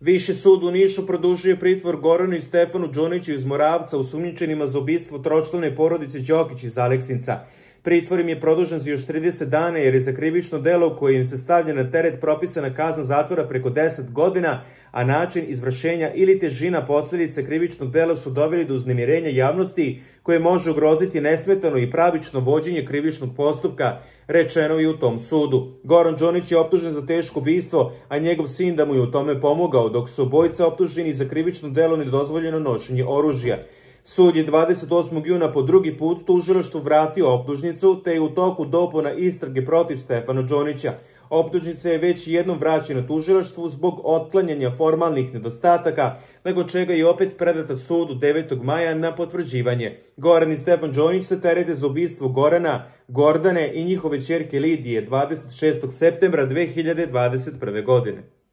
Viši sud u Nišu produžio pritvor Goranu i Stefanu Đoniću iz Moravca osumnjičenima za ubistvo tročlane porodice Đokić iz Aleksinca. Pritvor im je produžen za još 30 dana jer je za krivično delo koje im se stavlja na teret propisana kazna zatvora preko 10 godina, a način izvršenja ili težina posljedice krivičnog dela su doveli do uznemirenja javnosti koje može ugroziti nesmetano i pravično vođenje krivičnog postupka, rečeno i u tom sudu. Goran Đonić je optužen za teško ubistvo, a njegov sin da mu je u tome pomogao, dok su obojica optuženi za krivično delo nedozvoljeno nošenje oružja. Sud je 28. juna po drugi put tužilaštvu vratio optužnicu, te je u toku dopuna istrage protiv Stefana Đonića. Optužnica je već jednom vraćena tužilaštvu zbog otklanjanja formalnih nedostataka, nakon čega je opet predata sudu 9. maja na potvrđivanje. Goran i Stefan Đonić se terete za ubistvo Gorana, Gordane i njihove ćerke Lidije 26. septembra 2021. godine.